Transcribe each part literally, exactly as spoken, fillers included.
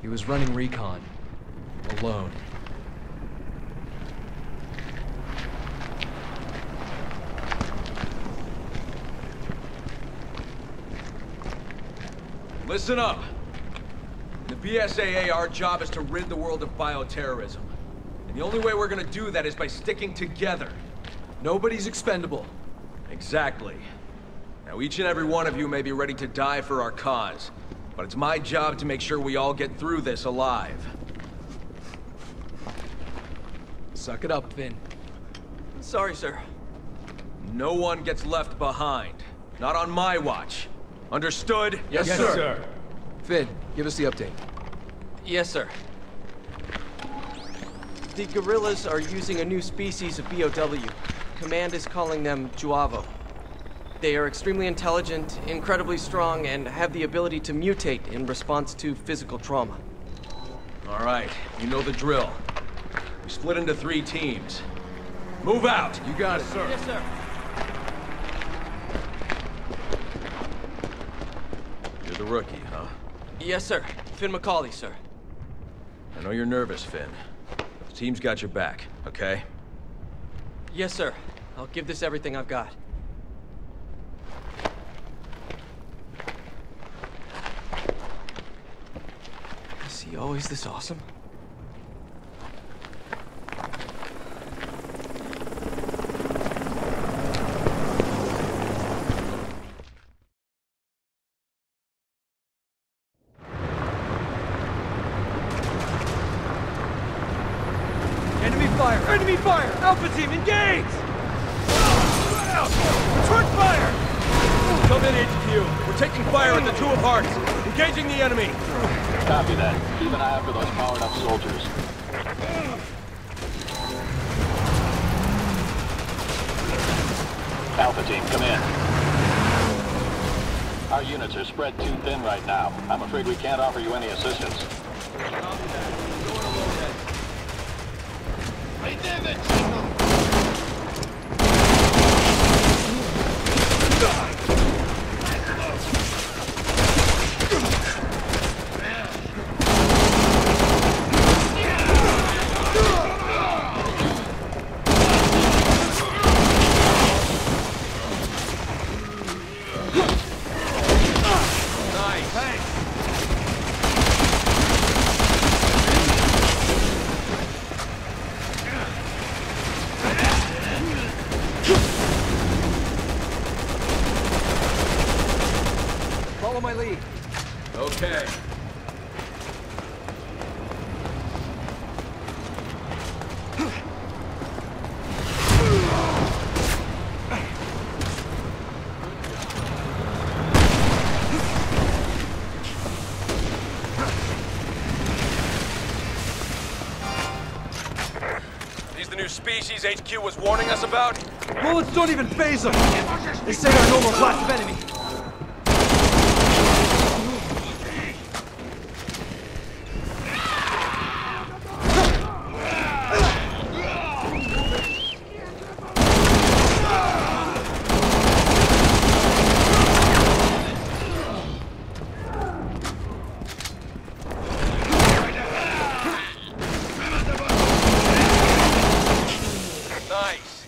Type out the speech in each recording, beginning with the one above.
He was running recon. Alone. Listen up. In the B S A A, our job is to rid the world of bioterrorism. And the only way we're gonna do that is by sticking together. Nobody's expendable. Exactly. Now, each and every one of you may be ready to die for our cause, but it's my job to make sure we all get through this alive. Suck it up, Finn. Sorry, sir. No one gets left behind. Not on my watch. Understood? Yes, Yes, sir. sir. Finn, give us the update. Yes, sir. The guerrillas are using a new species of B O W. Command is calling them Juavo. They are extremely intelligent, incredibly strong, and have the ability to mutate in response to physical trauma. All right, you know the drill. We split into three teams. Move out! You got it. Sir. Yes, sir. You're the rookie, huh? Yes, sir. Finn McCauley, sir. I know you're nervous, Finn. But the team's got your back, okay? Yes, sir. I'll give this everything I've got. Is he always this awesome? Enemy fire! Enemy fire! Alpha team, engage! Return fire! Come in, H Q. We're taking fire at the Two of Hearts. Engaging the enemy. Copy that. Keep an eye out for those powered-up soldiers. Alpha team, come in. Our units are spread too thin right now. I'm afraid we can't offer you any assistance. Follow my lead. Okay. These the new species H Q was warning us about? Bullets don't even phase them! They say our normal class of enemy. Nice.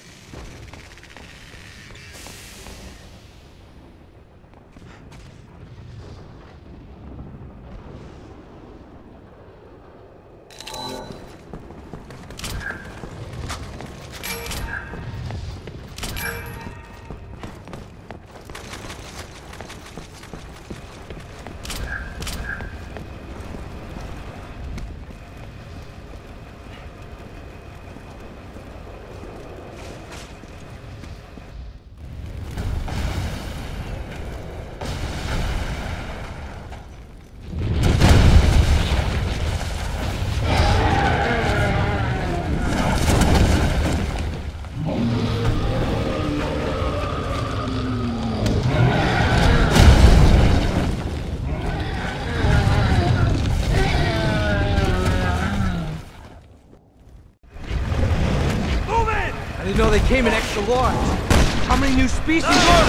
I didn't know they came in extra large. How many new species are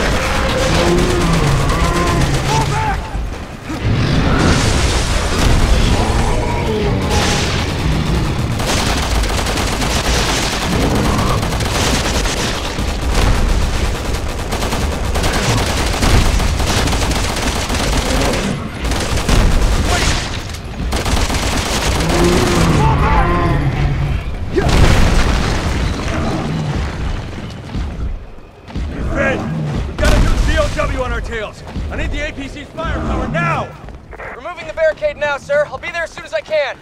there? Fall back! details! I need the A P C's firepower now! Removing the barricade now, sir. I'll be there as soon as I can.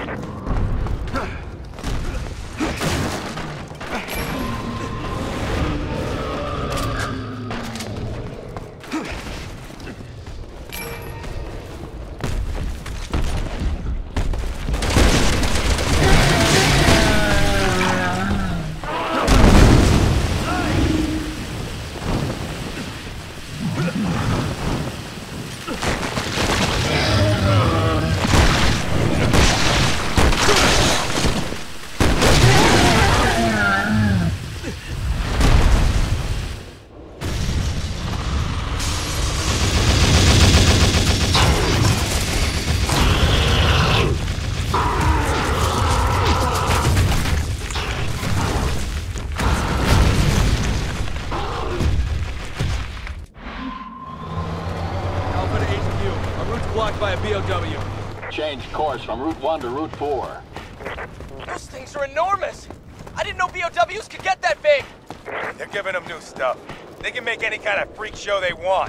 Blocked by a B O W. Change course from Route one to Route four. Those things are enormous. I didn't know B O Ws could get that big. They're giving them new stuff. They can make any kind of freak show they want.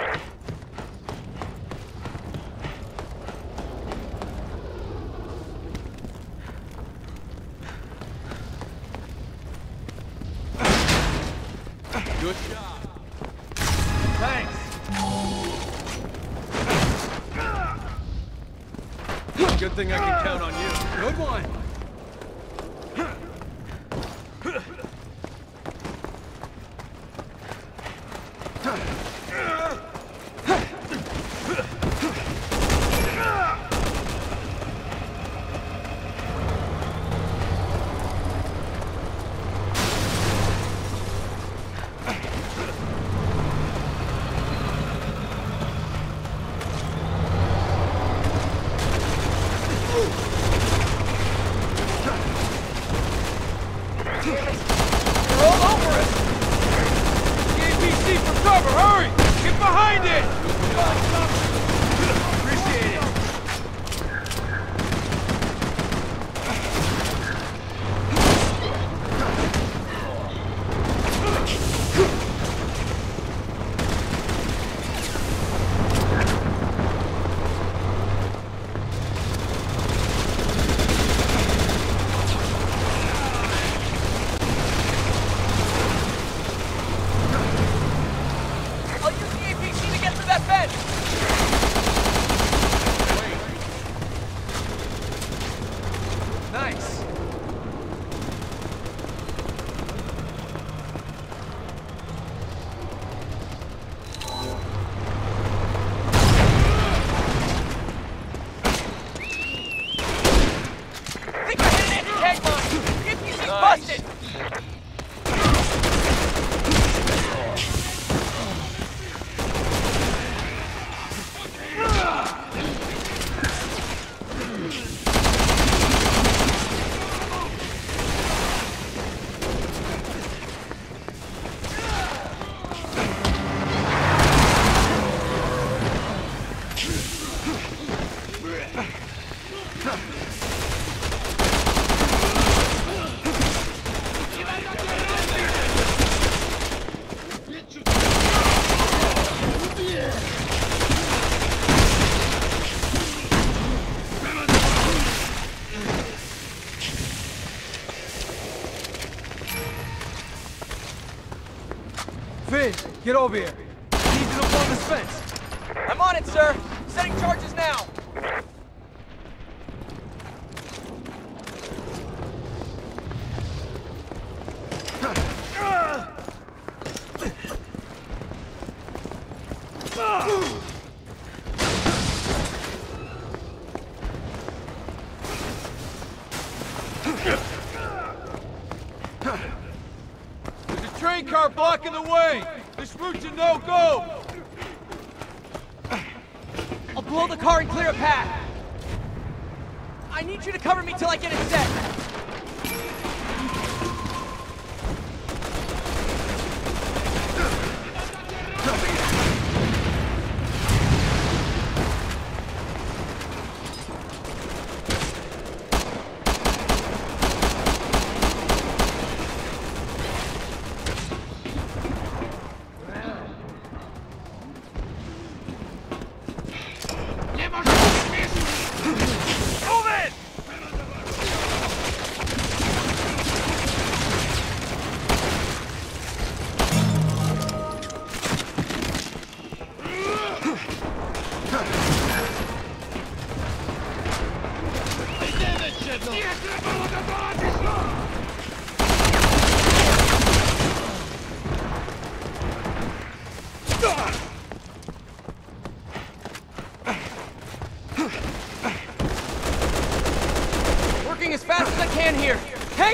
Good job. Thanks. Good thing I can count on you. Good one. Finn, get over here. I need you to blow this fence. I'm on it, sir. Setting charges now. There's a train car blocking the way! This route's a no-go! I'll blow the car and clear a path. I need you to cover me till I get it set.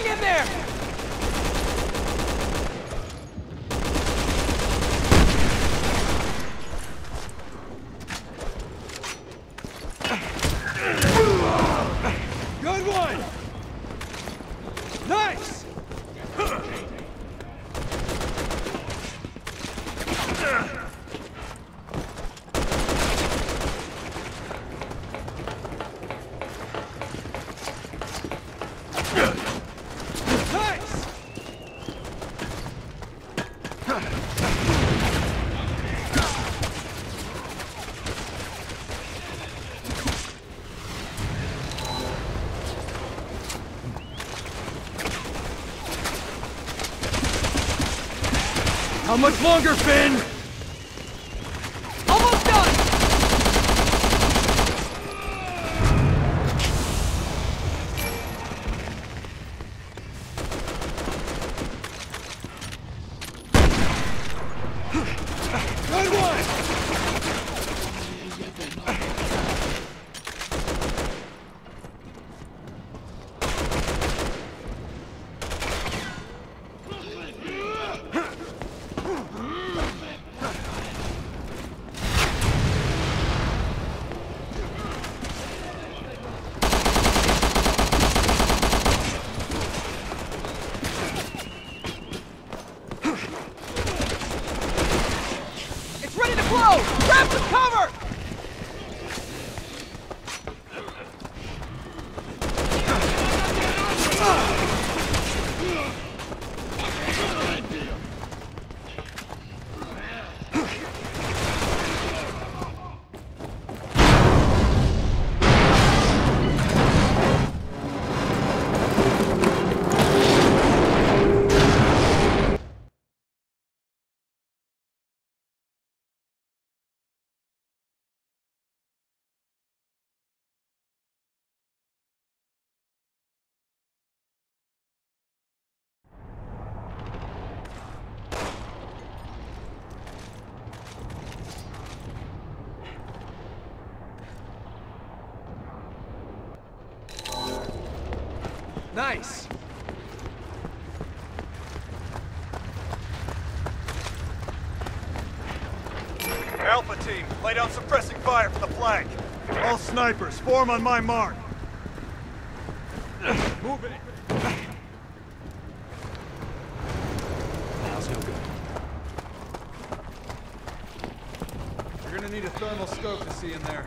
in there! Good one! Nice! How much longer, Finn? Almost done! Good one! Ready to blow! Grab some cover! Nice! Alpha team, lay down suppressing fire for the flank. All snipers, form on my mark. Move it. That's no good. You're gonna need a thermal scope to see in there.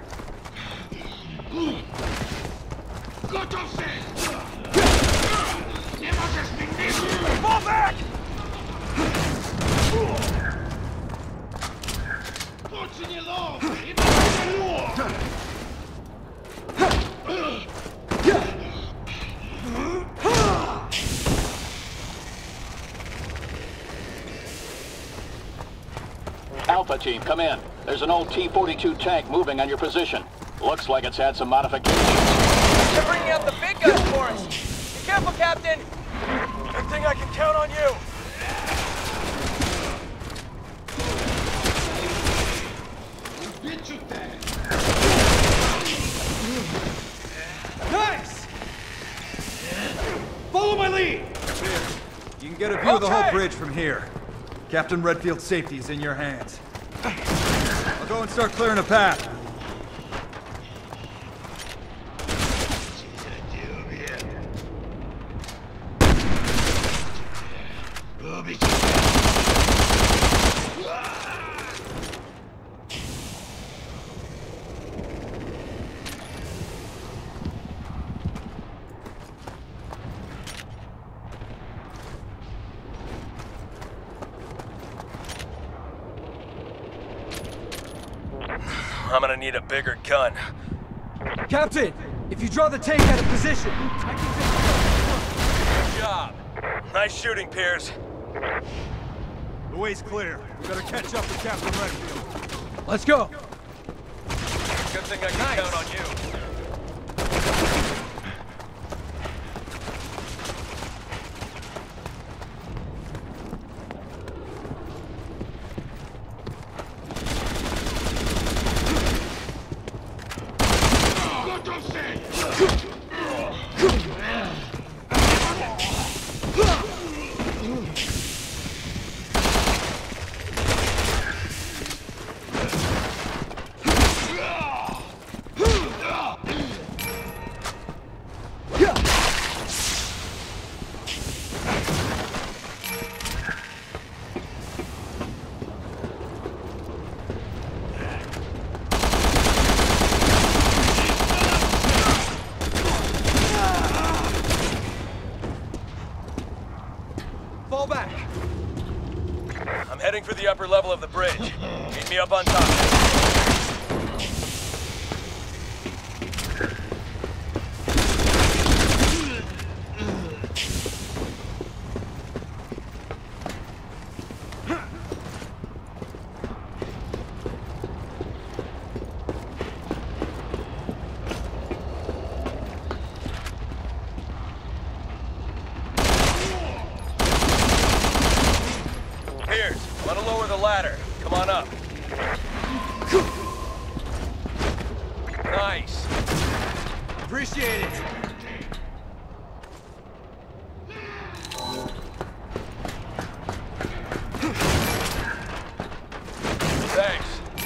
Fall back! Alpha team, come in. There's an old T forty-two tank moving on your position. Looks like it's had some modifications. They're bringing out the big guns for us! Be careful, Captain! Good thing I can count on you. Nice! Follow my lead! Here, you can get a view of the whole bridge from here. Captain Redfield's safety is in your hands. I'll go and start clearing a path. I'm gonna need a bigger gun. Captain, if you draw the tank out of position, I can Good job. Nice shooting, Piers. The way's clear. We better catch up with Captain Redfield. Let's go! Good thing I can Nice. count on you. Fall back. I'm heading for the upper level of the bridge. Meet me up on top. Want to lower the ladder. Come on up. Nice. Appreciate it. Thanks.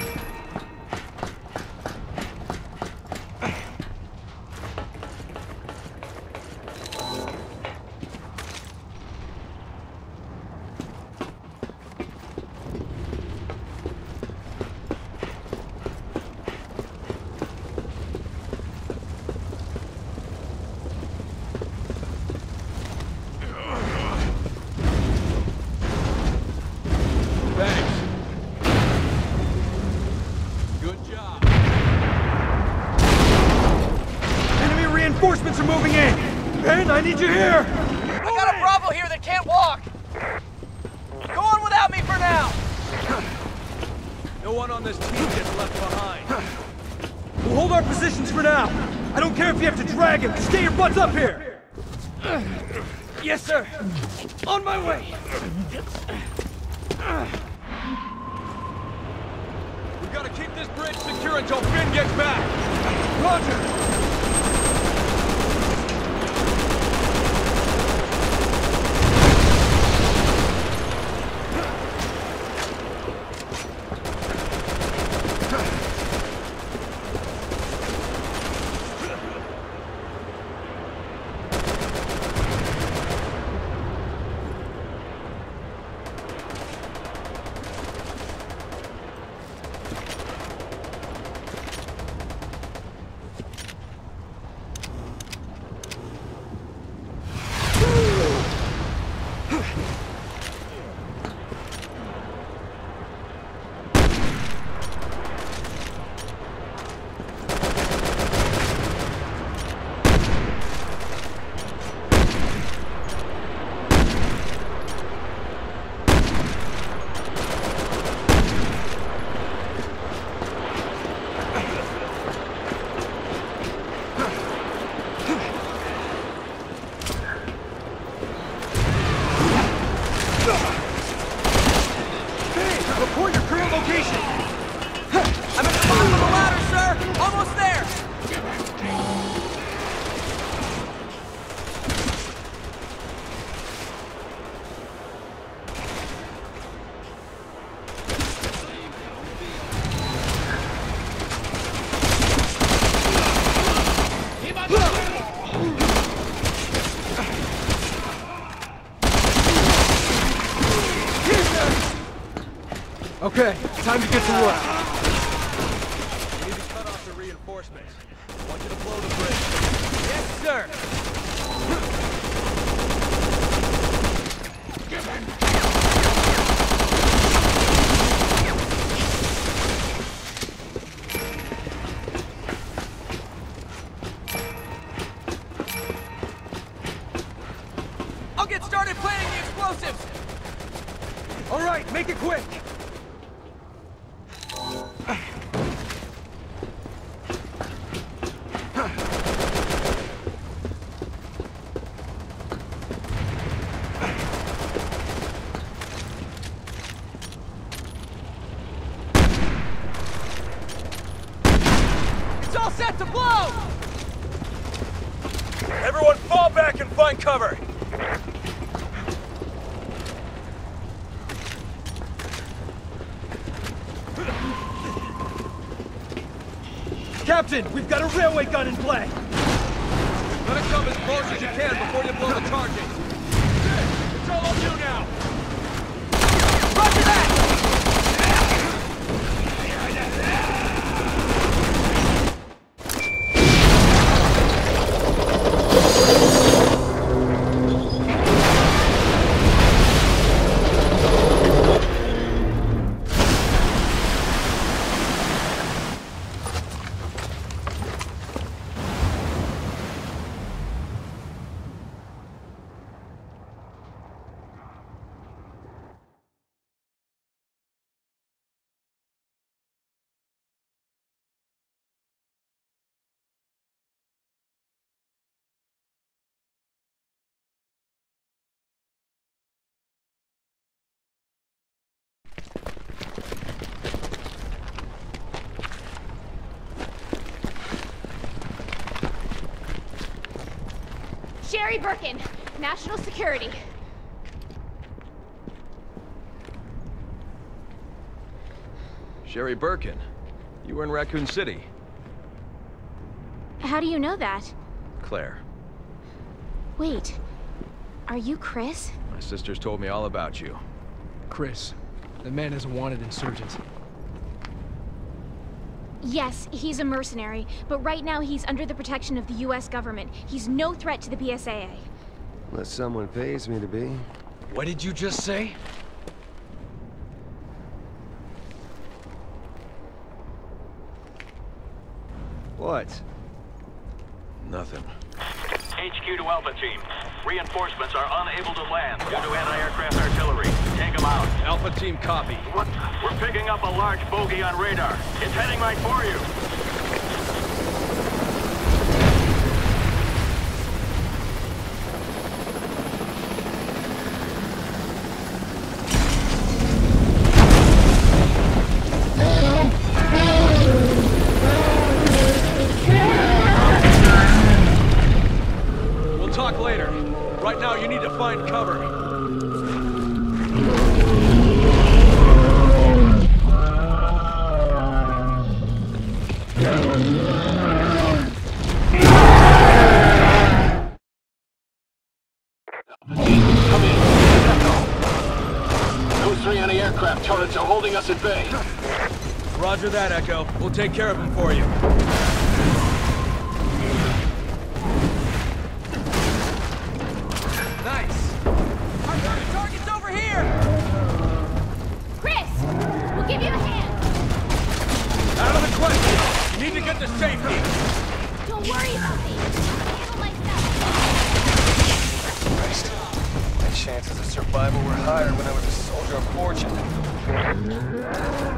Reinforcements are moving in! Ben, I need you here! I got a Bravo here that can't walk! Go on without me for now! No one on this team gets left behind. We'll hold our positions for now. I don't care if you have to drag him. Just get your butts up here! Yes, sir. On my way! We gotta keep this bridge secure until Finn gets back! Roger! Okay, time to get to work. We need to cut off the reinforcements. I want you to blow the bridge. Yes, sir! I'll get started planting the explosives! All right, make it quick! It's all set to blow! Everyone fall back and find cover! Captain, we've got a railway gun in play! Let it come as close as you can before you blow the charging. It's all on you now! Roger that! Sherry Birkin, National Security. Sherry Birkin, you were in Raccoon City. How do you know that? Claire, Wait, are you Chris? my sisters told me all about you. Chris, the man is a wanted insurgent. Yes, he's a mercenary, but right now he's under the protection of the U S government. He's no threat to the P S A A. Unless someone pays me to be. What did you just say? What? Nothing. H Q to Alpha Team. Reinforcements are unable to land due to anti-aircraft artillery. Take them out. Alpha Team, copy. What? We're picking up a large bogey on radar. It's heading right for you. We'll talk later. Right now, you need to find cover. Come in. Those three anti-aircraft turrets are holding us at bay. Roger that, Echo. We'll take care of them for you. Nice. Our target target's over here. Chris! We'll give you a hand! Out of the question! You need to get to safety! Don't worry about me! I'll handle myself! Christ. My chances of survival were higher when I was a soldier of fortune.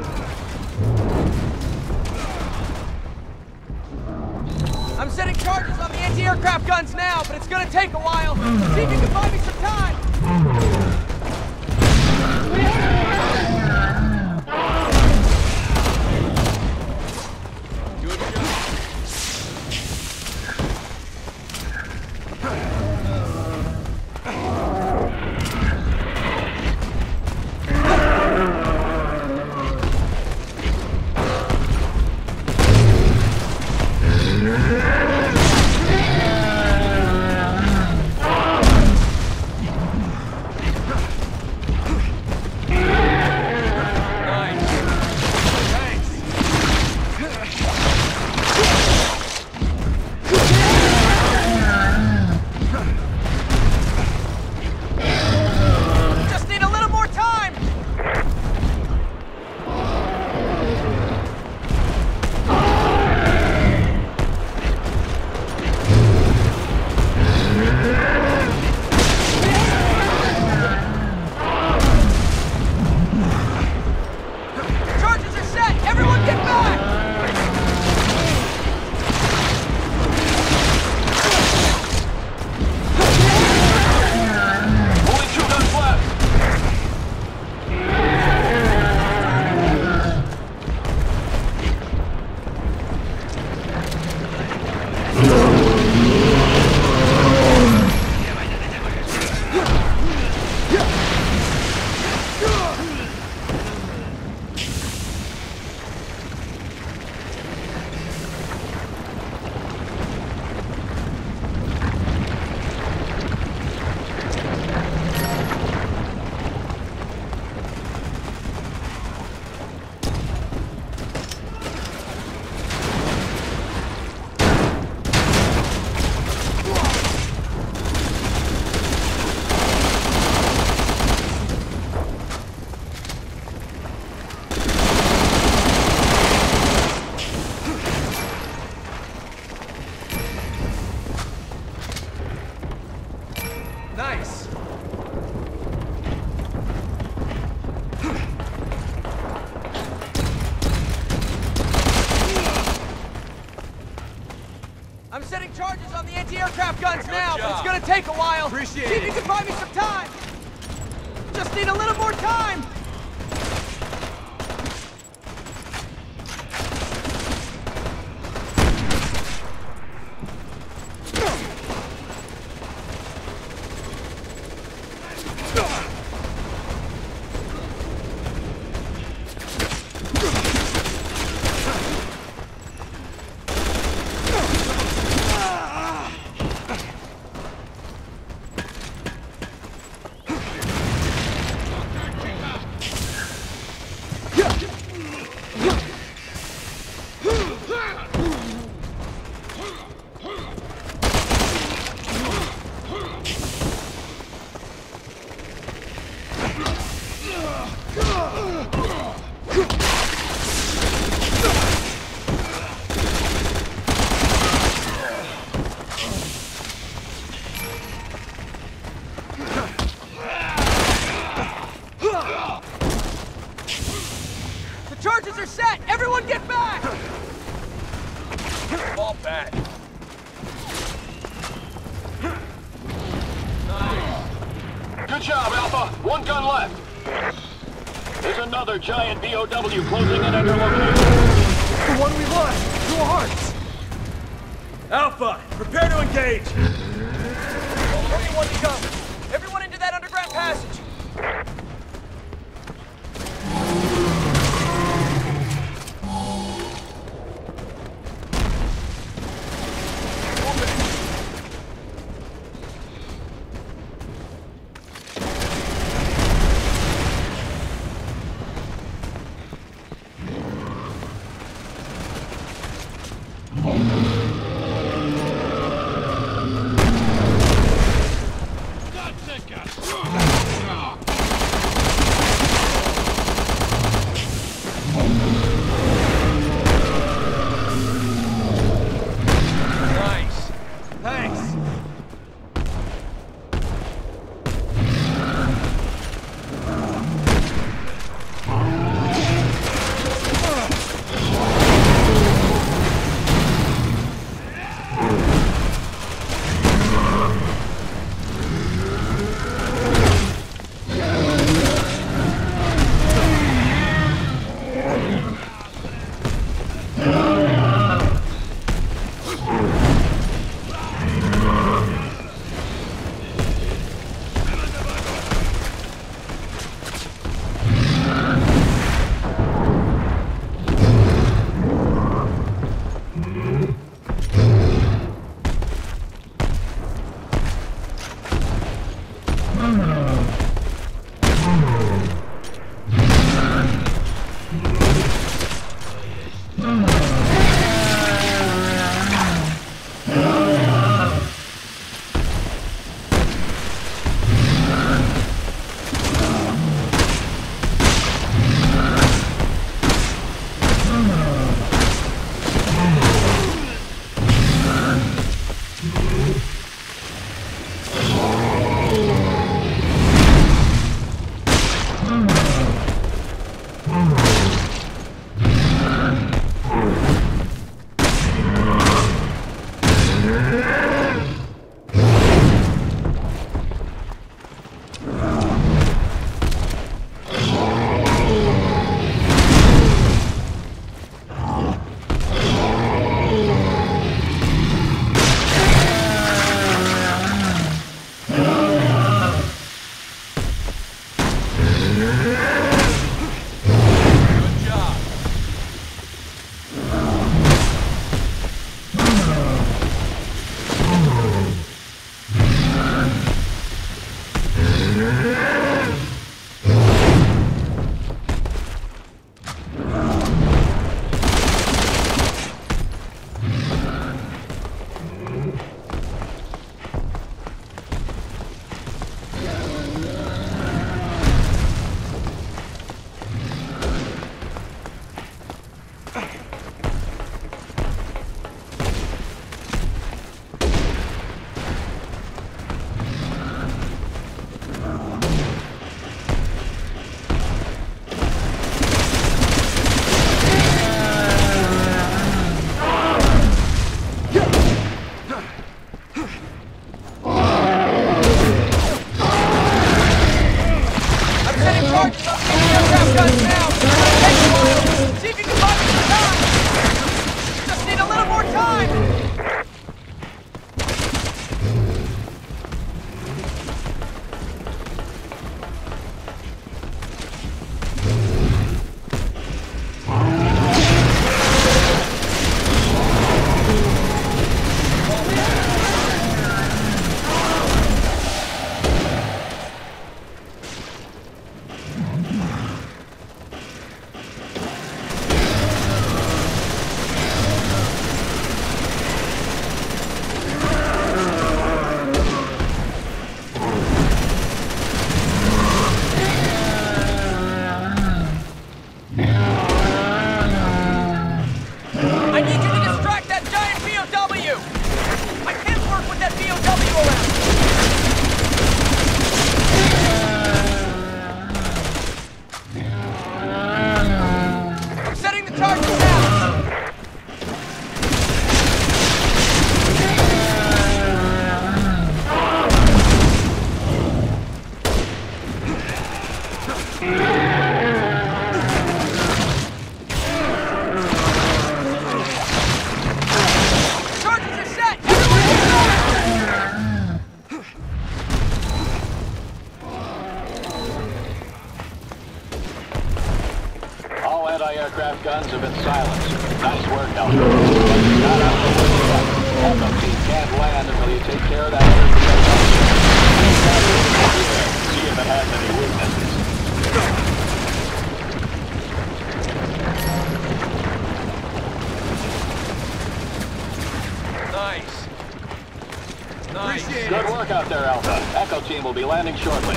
I'm setting charges on the anti-aircraft guns now, but it's gonna take a while. See if you can buy me some time. Just need a little more time. Charges are set. Everyone get back. Only two guns left. Nice. I'm setting charges on the anti-aircraft guns now, but it's gonna take a while. Appreciate See if it. you can buy me some time. Just need a little more time. Explosives are set! Everyone get back! Fall back. Good job, Alpha. One gun left. There's another giant B O W closing in on your location. The one we lost! Two hearts! Alpha, prepare to engage! Everyone to cover! Everyone into that underground passage! Charges are set! Everyone All anti-aircraft guns have been silenced. Nice work, Alpha. But you're not out of the woods yet. Echo team can't land until you take care of that air projectile. See if it has any weaknesses. Nice. Nice. Good work out there, Alpha. Echo team will be landing shortly.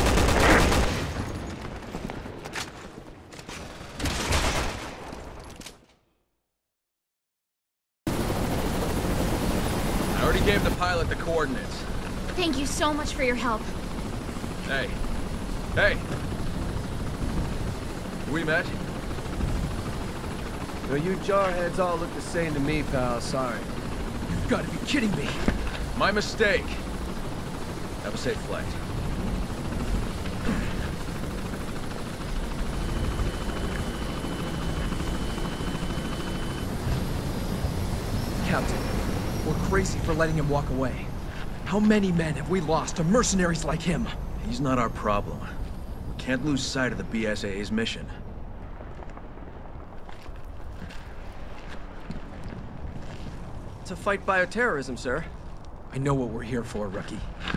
I already gave the pilot the coordinates. Thank you so much for your help. Hey. Hey. We met? Well, you jarheads all look the same to me, pal. Sorry. You've got to be kidding me. My mistake. Have a safe flight. Captain, we're crazy for letting him walk away. How many men have we lost to mercenaries like him? He's not our problem. We can't lose sight of the B S A A's mission. To fight bioterrorism, sir. I know what we're here for, rookie.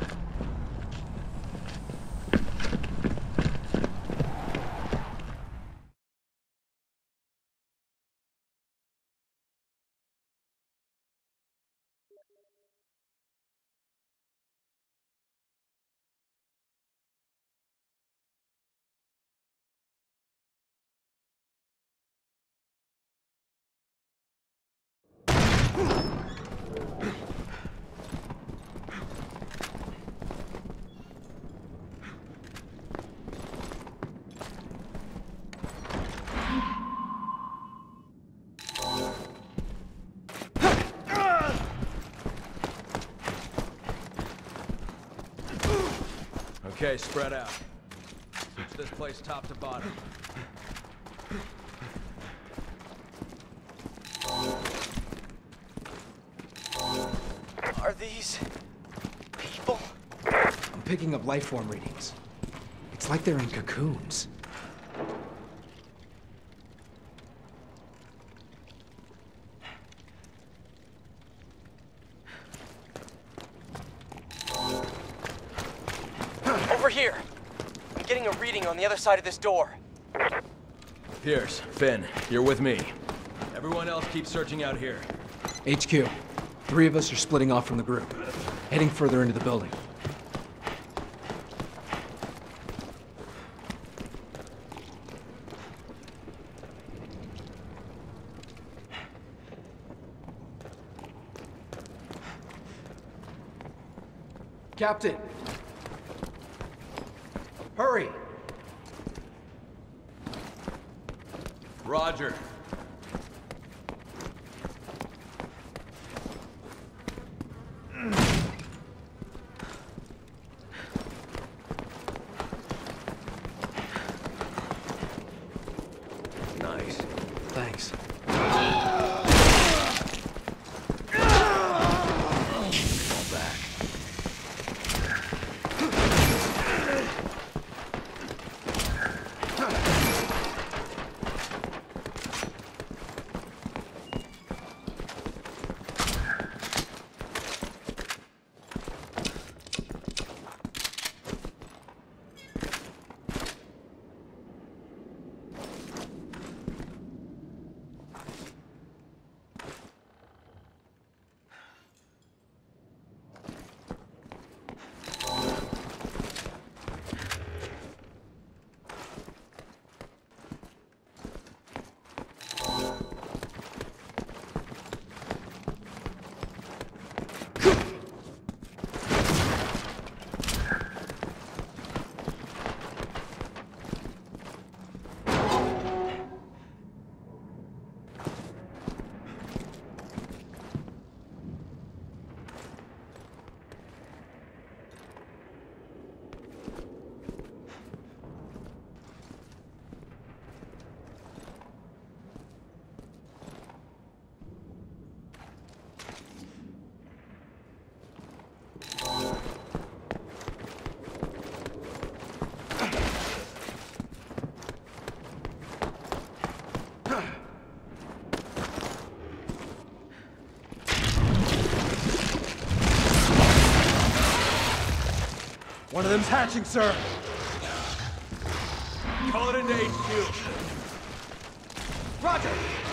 Okay, spread out. Search this place top to bottom. Are these... people? I'm picking up life form readings. It's like they're in cocoons. Over here! I'm getting a reading on the other side of this door. Pierce, Finn, you're with me. Everyone else keep searching out here. H Q, three of us are splitting off from the group, heading further into the building. Captain! Hurry! Roger. Nice. Thanks. Fall back. them's hatching, sir. Call it into H Q. Roger!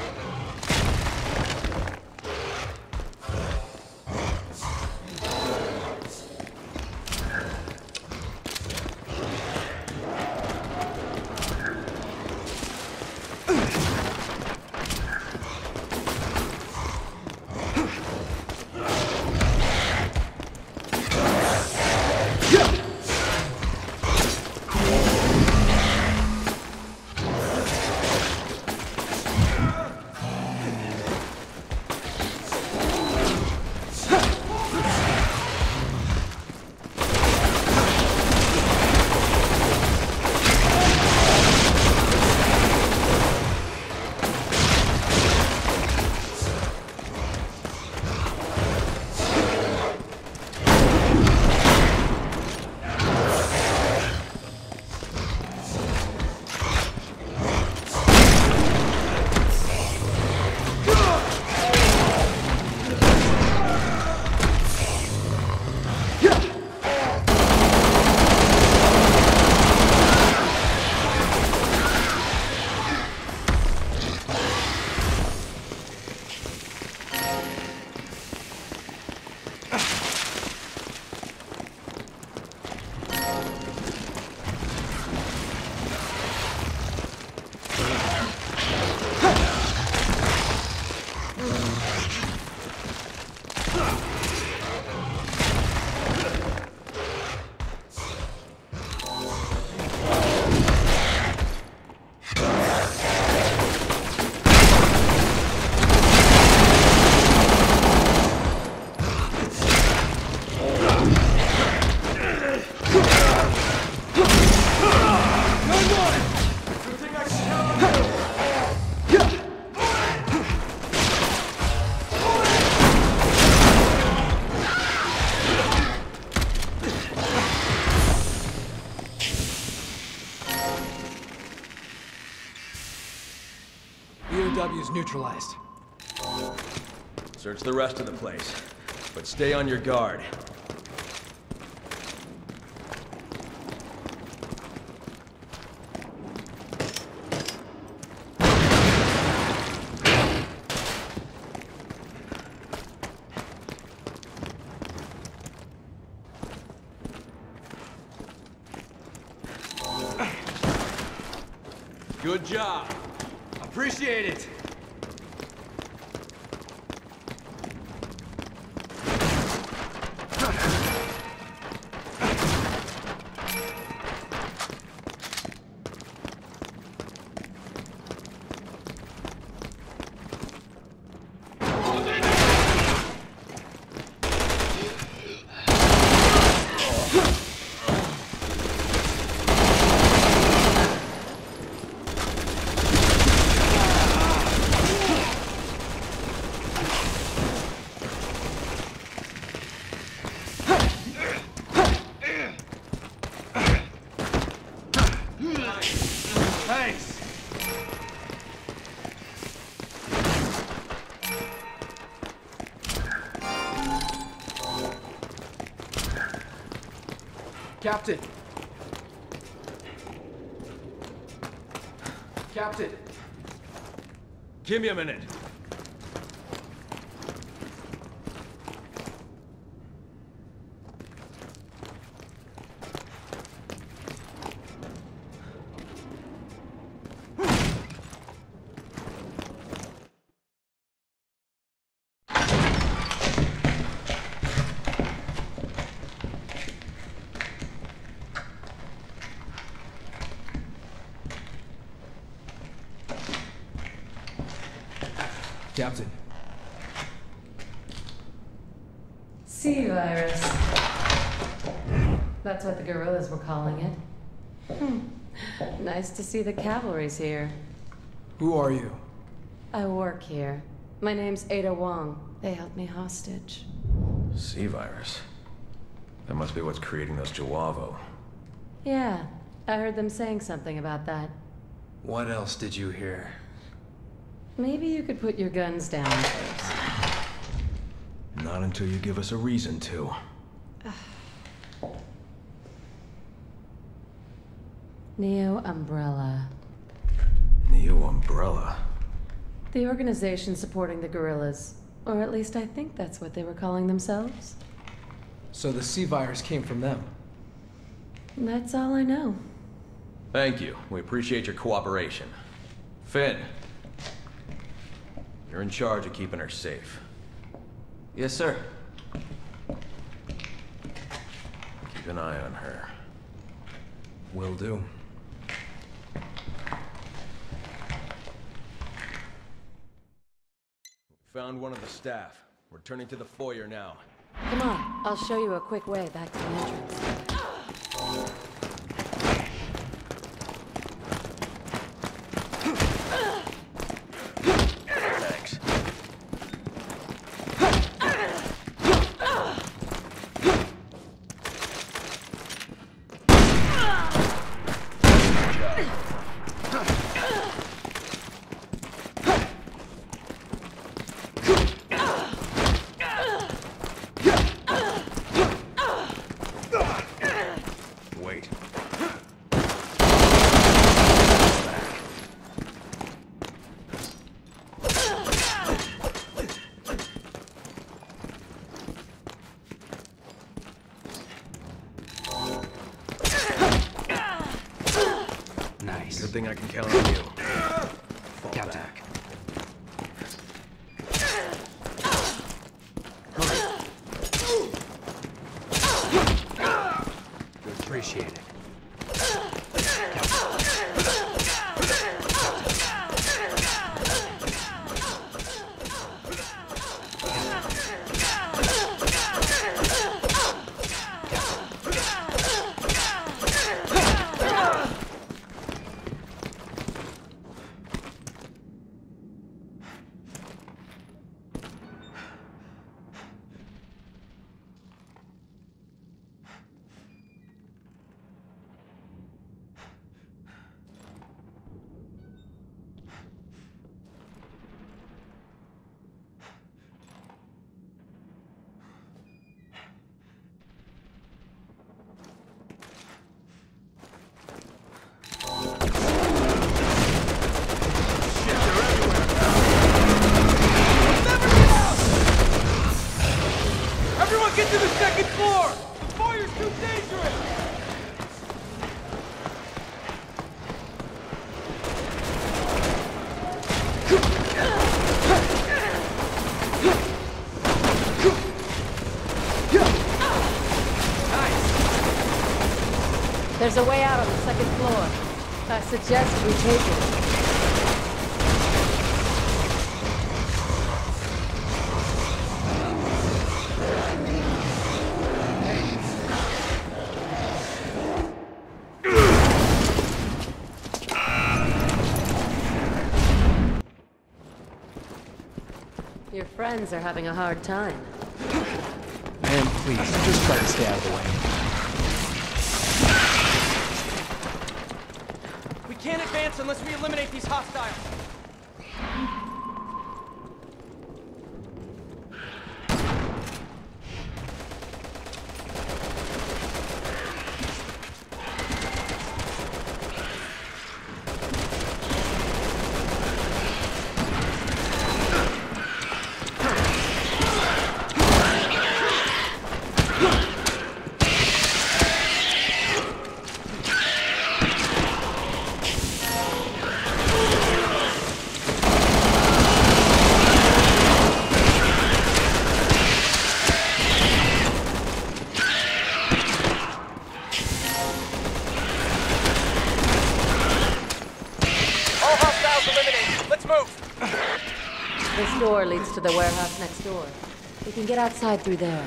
B O W's neutralized. Search the rest of the place, but stay on your guard. Good job. Appreciate it. Thanks. Captain! Captain! Give me a minute. Captain. C-virus. That's what the guerrillas were calling it. Hmm. Nice to see the cavalry's here. Who are you? I work here. My name's Ada Wong. They held me hostage. C-virus. That must be what's creating those Juavo. Yeah, I heard them saying something about that. What else did you hear? Maybe you could put your guns down first. Not until you give us a reason to. Neo Umbrella. Neo Umbrella? The organization supporting the guerrillas. Or at least I think that's what they were calling themselves. So the C-virus came from them. That's all I know. Thank you. We appreciate your cooperation. Finn, you're in charge of keeping her safe. Yes, sir. Keep an eye on her. Will do. Found one of the staff. We're turning to the foyer now. Come on, I'll show you a quick way back to the entrance. Thanks. Wait. Nice. Good thing I can count on you. Fall Captain. back. Appreciate it. Everyone get to the second floor! The fire's too dangerous! There's a way out on the second floor. I suggest we take it. Your friends are having a hard time. Man, please, just try to stay out of the way. We can't advance unless we eliminate these hostiles. This door leads to the warehouse next door. We can get outside through there.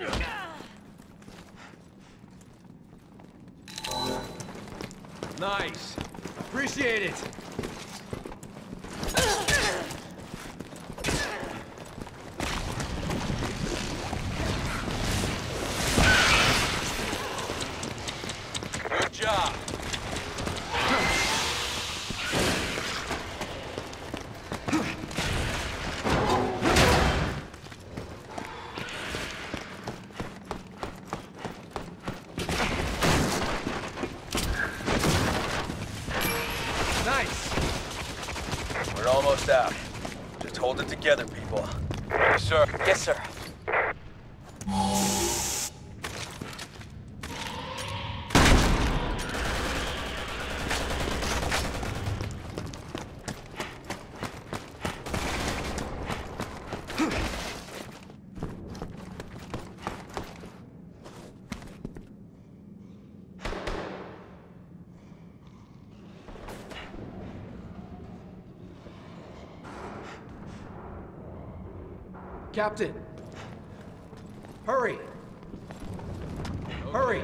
Nice. Appreciate it. Good job. We're almost out. Just hold it together, people. Yes, sir. Yes, sir. Captain! Hurry! Hurry!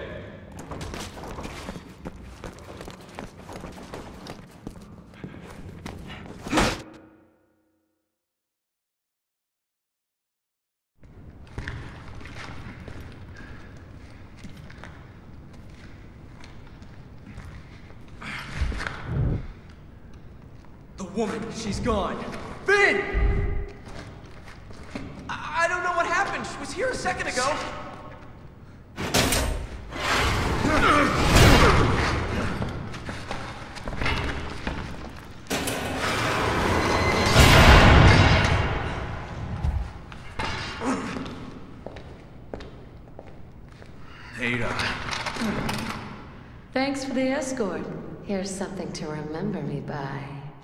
The woman, she's gone. Finn! I don't know what happened. She was here a second ago. Ada. Thanks for the escort. Here's something to remember me by.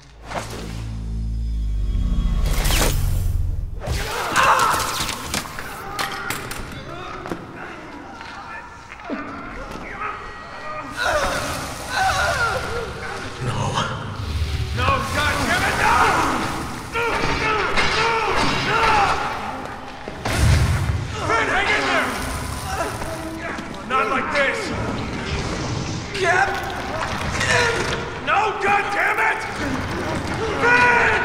Not like this! Captain! No, goddammit! Ben!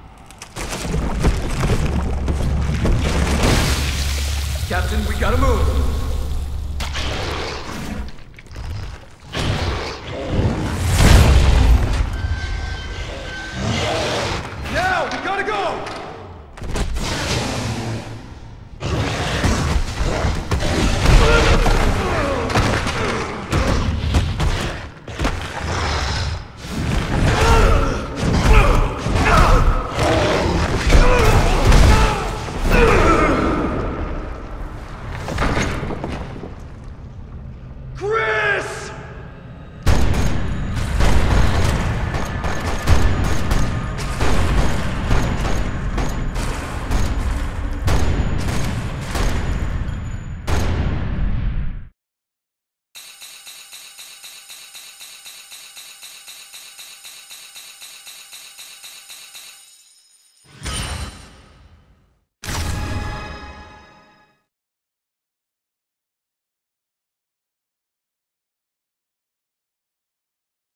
Captain, we gotta move!